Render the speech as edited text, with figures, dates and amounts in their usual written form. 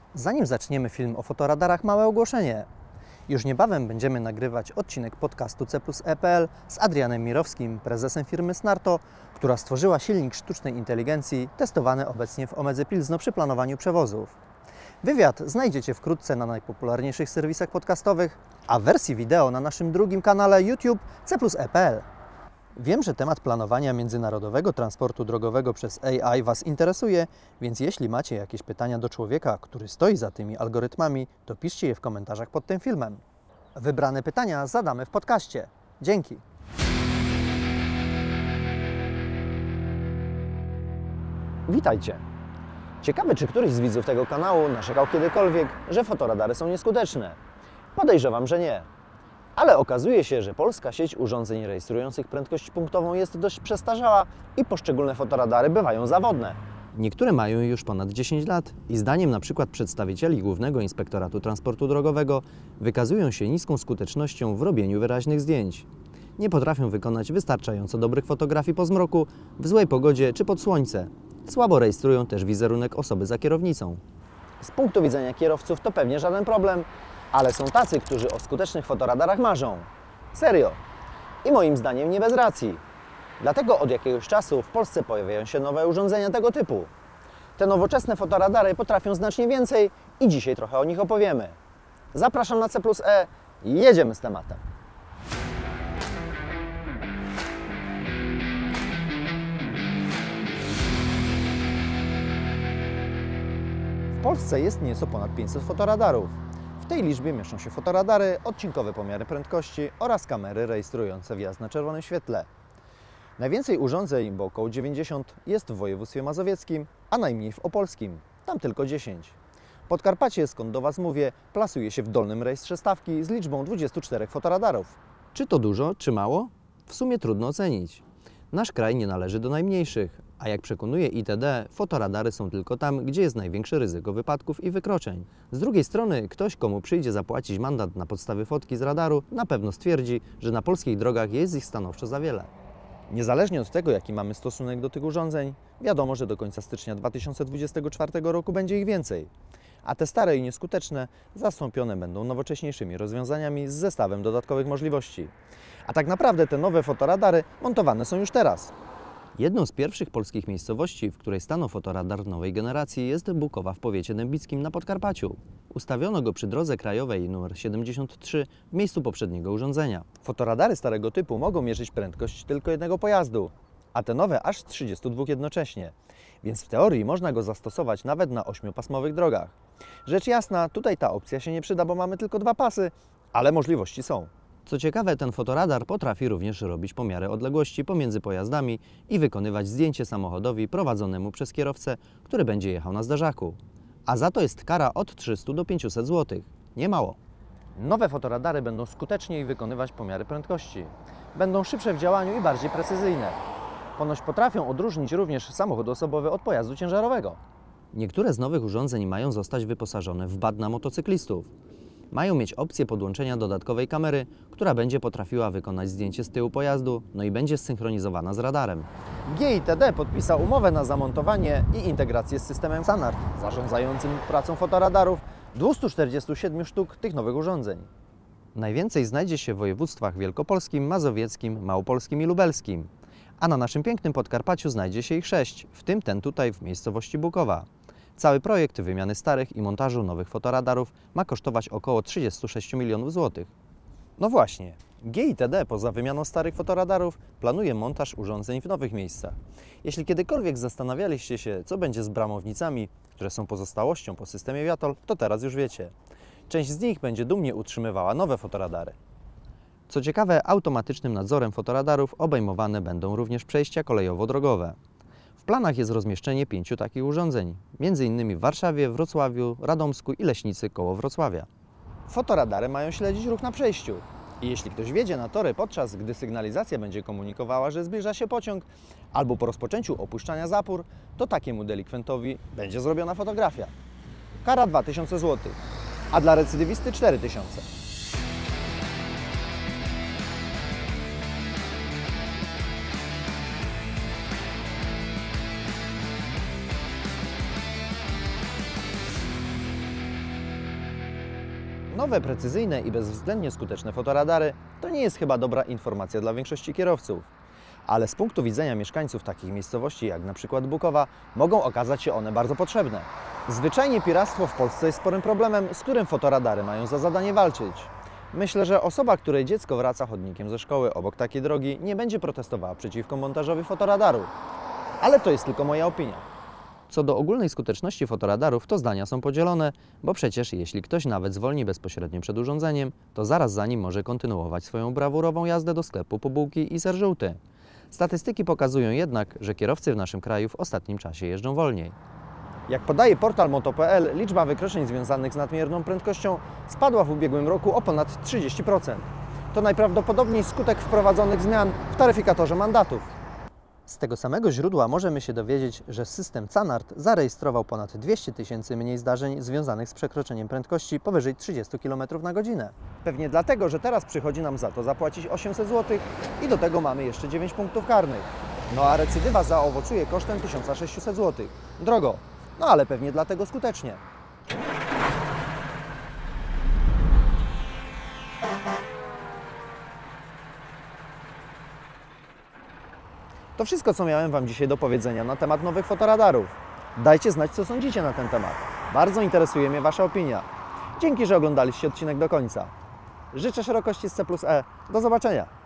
Zanim zaczniemy film o fotoradarach, małe ogłoszenie. Już niebawem będziemy nagrywać odcinek podcastu C+E.pl z Adrianem Mirowskim, prezesem firmy Snarto, która stworzyła silnik sztucznej inteligencji testowany obecnie w Omedze Pilzno przy planowaniu przewozów. Wywiad znajdziecie wkrótce na najpopularniejszych serwisach podcastowych, a w wersji wideo na naszym drugim kanale YouTube C+E.pl. Wiem, że temat planowania międzynarodowego transportu drogowego przez AI Was interesuje, więc jeśli macie jakieś pytania do człowieka, który stoi za tymi algorytmami, to piszcie je w komentarzach pod tym filmem. Wybrane pytania zadamy w podcaście. Dzięki! Witajcie! Ciekawe, czy któryś z widzów tego kanału narzekał kiedykolwiek, że fotoradary są nieskuteczne. Podejrzewam, że nie. Ale okazuje się, że polska sieć urządzeń rejestrujących prędkość punktową jest dość przestarzała i poszczególne fotoradary bywają zawodne. Niektóre mają już ponad 10 lat i zdaniem np. przedstawicieli Głównego Inspektoratu Transportu Drogowego wykazują się niską skutecznością w robieniu wyraźnych zdjęć. Nie potrafią wykonać wystarczająco dobrych fotografii po zmroku, w złej pogodzie czy pod słońce. Słabo rejestrują też wizerunek osoby za kierownicą. Z punktu widzenia kierowców to pewnie żaden problem, ale są tacy, którzy o skutecznych fotoradarach marzą. Serio. I moim zdaniem nie bez racji. Dlatego od jakiegoś czasu w Polsce pojawiają się nowe urządzenia tego typu. Te nowoczesne fotoradary potrafią znacznie więcej i dzisiaj trochę o nich opowiemy. Zapraszam na C+E i jedziemy z tematem. W Polsce jest nieco ponad 500 fotoradarów. W tej liczbie mieszczą się fotoradary, odcinkowe pomiary prędkości oraz kamery rejestrujące wjazd na czerwonym świetle. Najwięcej urządzeń, bo około 90, jest w województwie mazowieckim, a najmniej w opolskim, tam tylko 10. Podkarpacie, skąd do Was mówię, plasuje się w dolnym rejestrze stawki z liczbą 24 fotoradarów. Czy to dużo, czy mało? W sumie trudno ocenić. Nasz kraj nie należy do najmniejszych, a jak przekonuje ITD, fotoradary są tylko tam, gdzie jest największe ryzyko wypadków i wykroczeń. Z drugiej strony, ktoś, komu przyjdzie zapłacić mandat na podstawie fotki z radaru, na pewno stwierdzi, że na polskich drogach jest ich stanowczo za wiele. Niezależnie od tego, jaki mamy stosunek do tych urządzeń, wiadomo, że do końca stycznia 2024 roku będzie ich więcej. A te stare i nieskuteczne zastąpione będą nowocześniejszymi rozwiązaniami z zestawem dodatkowych możliwości. A tak naprawdę te nowe fotoradary montowane są już teraz. Jedną z pierwszych polskich miejscowości, w której stanął fotoradar nowej generacji, jest Bukowa w powiecie dębickim na Podkarpaciu. Ustawiono go przy drodze krajowej nr 73 w miejscu poprzedniego urządzenia. Fotoradary starego typu mogą mierzyć prędkość tylko jednego pojazdu, a te nowe aż 32 jednocześnie. Więc w teorii można go zastosować nawet na 8-pasmowych drogach. Rzecz jasna, tutaj ta opcja się nie przyda, bo mamy tylko 2 pasy, ale możliwości są. Co ciekawe, ten fotoradar potrafi również robić pomiary odległości pomiędzy pojazdami i wykonywać zdjęcie samochodowi prowadzonemu przez kierowcę, który będzie jechał na zderzaku. A za to jest kara od 300 do 500 zł. Nie mało. Nowe fotoradary będą skuteczniej wykonywać pomiary prędkości. Będą szybsze w działaniu i bardziej precyzyjne. Ponoć potrafią odróżnić również samochód osobowy od pojazdu ciężarowego. Niektóre z nowych urządzeń mają zostać wyposażone w BAD na motocyklistów. Mają mieć opcję podłączenia dodatkowej kamery, która będzie potrafiła wykonać zdjęcie z tyłu pojazdu, no i będzie zsynchronizowana z radarem. GITD podpisał umowę na zamontowanie i integrację z systemem SANART, zarządzającym pracą fotoradarów 247 sztuk tych nowych urządzeń. Najwięcej znajdzie się w województwach wielkopolskim, mazowieckim, małopolskim i lubelskim. A na naszym pięknym Podkarpaciu znajdzie się ich 6, w tym ten tutaj w miejscowości Bukowa. Cały projekt wymiany starych i montażu nowych fotoradarów ma kosztować około 36 milionów złotych. No właśnie, GITD poza wymianą starych fotoradarów planuje montaż urządzeń w nowych miejscach. Jeśli kiedykolwiek zastanawialiście się, co będzie z bramownicami, które są pozostałością po systemie Viatol, to teraz już wiecie. Część z nich będzie dumnie utrzymywała nowe fotoradary. Co ciekawe, automatycznym nadzorem fotoradarów obejmowane będą również przejścia kolejowo-drogowe. W planach jest rozmieszczenie 5 takich urządzeń, m.in. w Warszawie, Wrocławiu, Radomsku i Leśnicy koło Wrocławia. Fotoradary mają śledzić ruch na przejściu. I jeśli ktoś wjedzie na tory podczas gdy sygnalizacja będzie komunikowała, że zbliża się pociąg, albo po rozpoczęciu opuszczania zapór, to takiemu delikwentowi będzie zrobiona fotografia. Kara 2000 zł, a dla recydywisty 4000. Nowe, precyzyjne i bezwzględnie skuteczne fotoradary to nie jest chyba dobra informacja dla większości kierowców. Ale z punktu widzenia mieszkańców takich miejscowości jak na przykład Bukowa mogą okazać się one bardzo potrzebne. Zwyczajnie piractwo w Polsce jest sporym problemem, z którym fotoradary mają za zadanie walczyć. Myślę, że osoba, której dziecko wraca chodnikiem ze szkoły obok takiej drogi, nie będzie protestowała przeciwko montażowi fotoradaru. Ale to jest tylko moja opinia. Co do ogólnej skuteczności fotoradarów, to zdania są podzielone, bo przecież jeśli ktoś nawet zwolni bezpośrednio przed urządzeniem, to zaraz za nim może kontynuować swoją brawurową jazdę do sklepu po bułki i ser żółty. Statystyki pokazują jednak, że kierowcy w naszym kraju w ostatnim czasie jeżdżą wolniej. Jak podaje portal moto.pl, liczba wykroczeń związanych z nadmierną prędkością spadła w ubiegłym roku o ponad 30%. To najprawdopodobniej skutek wprowadzonych zmian w taryfikatorze mandatów. Z tego samego źródła możemy się dowiedzieć, że system CANARD zarejestrował ponad 200 000 mniej zdarzeń związanych z przekroczeniem prędkości powyżej 30 km na godzinę. Pewnie dlatego, że teraz przychodzi nam za to zapłacić 800 zł i do tego mamy jeszcze 9 punktów karnych. No a recydywa zaowocuje kosztem 1600 zł. Drogo, no ale pewnie dlatego skutecznie. To wszystko, co miałem Wam dzisiaj do powiedzenia na temat nowych fotoradarów. Dajcie znać, co sądzicie na ten temat. Bardzo interesuje mnie Wasza opinia. Dzięki, że oglądaliście odcinek do końca. Życzę szerokości z C+E. Do zobaczenia!